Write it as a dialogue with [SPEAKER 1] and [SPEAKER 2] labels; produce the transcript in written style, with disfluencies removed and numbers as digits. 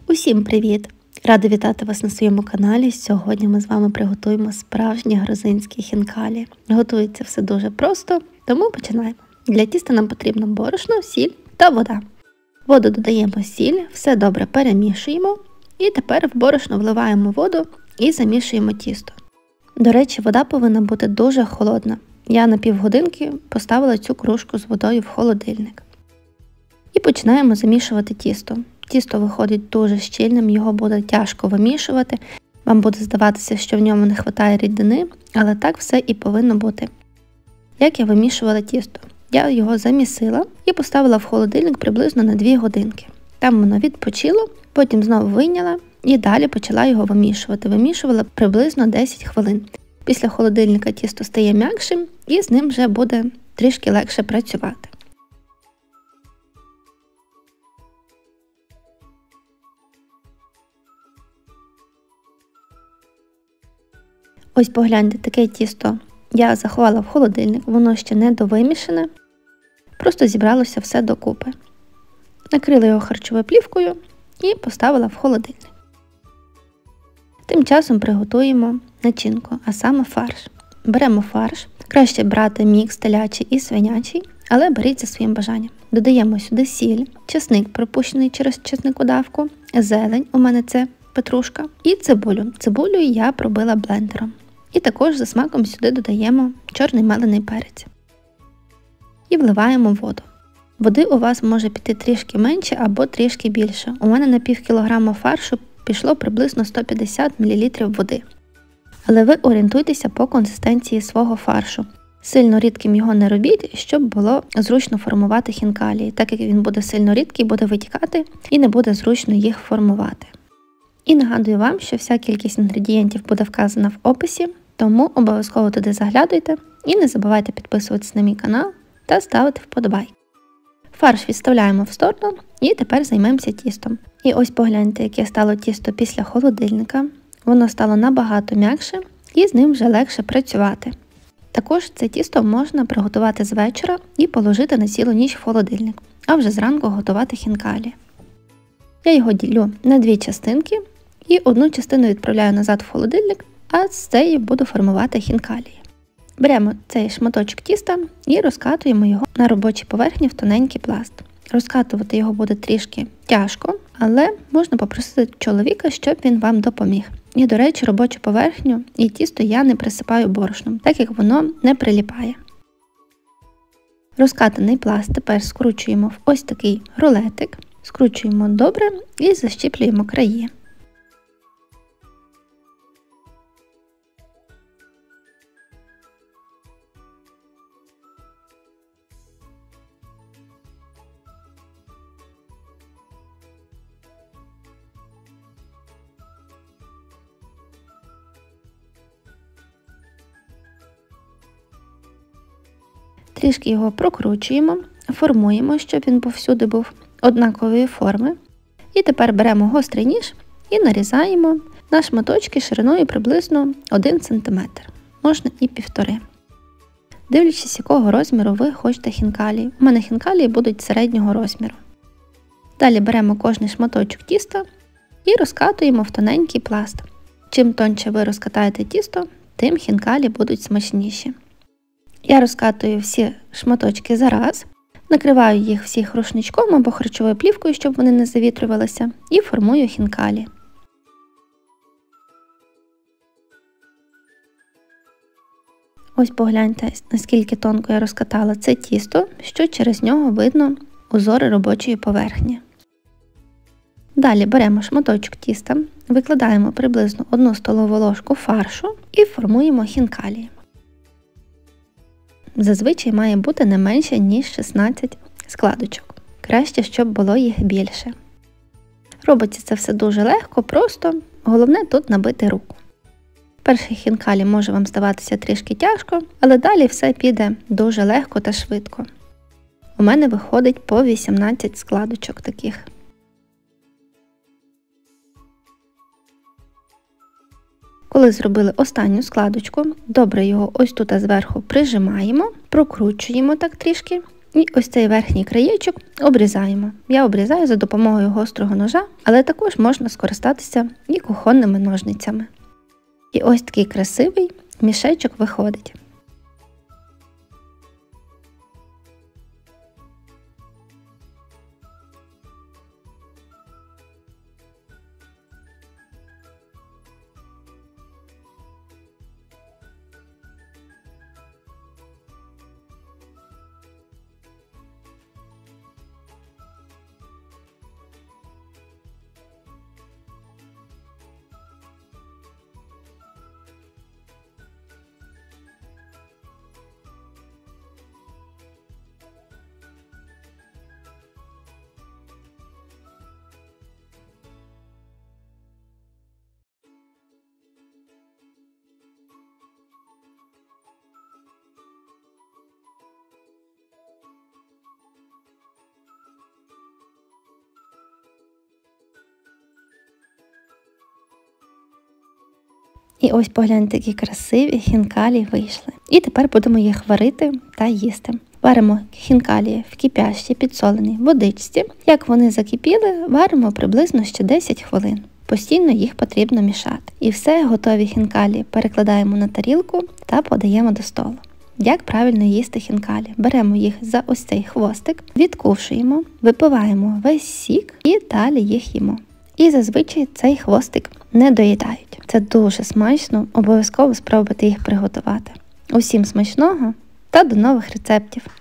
[SPEAKER 1] Усім привіт! Рада вітати вас на своєму каналі. Сьогодні ми з вами приготуємо справжні грузинські хінкалі. Готується все дуже просто, тому починаємо. Для тіста нам потрібно борошно, сіль та вода. В воду додаємо сіль, все добре перемішуємо і тепер в борошно вливаємо воду і замішуємо тісто. До речі, вода повинна бути дуже холодна. Я на півгодинки поставила цю кружку з водою в холодильник. І починаємо замішувати тісто. Тісто виходить дуже щільним, його буде тяжко вимішувати. Вам буде здаватися, що в ньому не вистачає рідини, але так все і повинно бути. Як я вимішувала тісто? Я його замісила і поставила в холодильник приблизно на 2 годинки. Там воно відпочило, потім знову вийняла і далі почала його вимішувати. Вимішувала приблизно 10 хвилин. Після холодильника тісто стає м'якшим і з ним вже буде трішки легше працювати. Ось погляньте, таке тісто я заховала в холодильник, воно ще не довимішане, просто зібралося все докупи. Накрила його харчовою плівкою і поставила в холодильник. Тим часом приготуємо начинку, а саме фарш. Беремо фарш, краще брати мікс телячий і свинячий, але беріть за своїм бажанням. Додаємо сюди сіль, чесник пропущений через чесникодавку, зелень, у мене це петрушка, і цибулю. Цибулю я пробила блендером. І також за смаком сюди додаємо чорний мелений перець. І вливаємо воду. Води у вас може піти трішки менше або трішки більше. У мене на пів кілограма фаршу пішло приблизно 150 мл води. Але ви орієнтуйтеся по консистенції свого фаршу. Сильно рідким його не робіть, щоб було зручно формувати хінкалі. Так як він буде сильно рідкий, буде витікати і не буде зручно їх формувати. І нагадую вам, що вся кількість інгредієнтів буде вказана в описі, тому обов'язково туди заглядуйте і не забувайте підписуватися на мій канал та ставити вподобайки. Фарш відставляємо в сторону і тепер займемося тістом. І ось погляньте, яке стало тісто після холодильника. Воно стало набагато м'якше і з ним вже легше працювати. Також це тісто можна приготувати з вечора і положити на цілу ніч в холодильник, а вже зранку готувати хінкалі. Я його ділю на 2 частинки і одну частину відправляю назад в холодильник, а з цієї буду формувати хінкалі. Беремо цей шматочок тіста і розкатуємо його на робочій поверхні в тоненький пласт. Розкатувати його буде трішки тяжко, але можна попросити чоловіка, щоб він вам допоміг. І, до речі, робочу поверхню і тісто я не присипаю борошном, так як воно не приліпає. Розкатаний пласт тепер скручуємо в ось такий рулетик. Скручуємо добре і защіплюємо краї. Трішки його прокручуємо, формуємо, щоб він повсюди був однакової форми. І тепер беремо гострий ніж і нарізаємо на шматочки шириною приблизно 1 см, можна і 1,5 см. Дивлячись, якого розміру ви хочете хінкалі. У мене хінкалі будуть середнього розміру. Далі беремо кожний шматочок тіста і розкатуємо в тоненький пласт. Чим тоньше ви розкатаєте тісто, тим хінкалі будуть смачніші. Я розкатую всі шматочки зараз. Накриваю їх всіх рушничком або харчовою плівкою, щоб вони не завітрювалися, і формую хінкалі. Ось погляньте, наскільки тонко я розкатала це тісто, що через нього видно узори робочої поверхні. Далі беремо шматочок тіста, викладаємо приблизно 1 столову ложку фаршу і формуємо хінкалі. Зазвичай має бути не менше, ніж 16 складочок. Краще, щоб було їх більше. Робиться це все дуже легко, просто, головне тут набити руку. Перший хінкалі може вам здаватися трішки тяжко, але далі все піде дуже легко та швидко. У мене виходить по 18 складочок таких. Коли зробили останню складочку, добре його ось тут зверху прижимаємо, прокручуємо так трішки І ось цей верхній краєчок обрізаємо. Я обрізаю за допомогою гострого ножа, але також можна скористатися і кухонними ножницями. І ось такий красивий мішечок виходить. І ось погляньте, які красиві хінкалі вийшли. І тепер будемо їх варити та їсти. Варимо хінкалі в кипящій підсоленій водичці. Як вони закипіли, варимо приблизно ще 10 хвилин. Постійно їх потрібно мішати. І все, готові хінкалі перекладаємо на тарілку та подаємо до столу. Як правильно їсти хінкалі? Беремо їх за ось цей хвостик, відкушуємо, випиваємо весь сік і далі їх їмо. І зазвичай цей хвостик не доїдають. Це дуже смачно, обов'язково спробуйте їх приготувати. Усім смачного та до нових рецептів!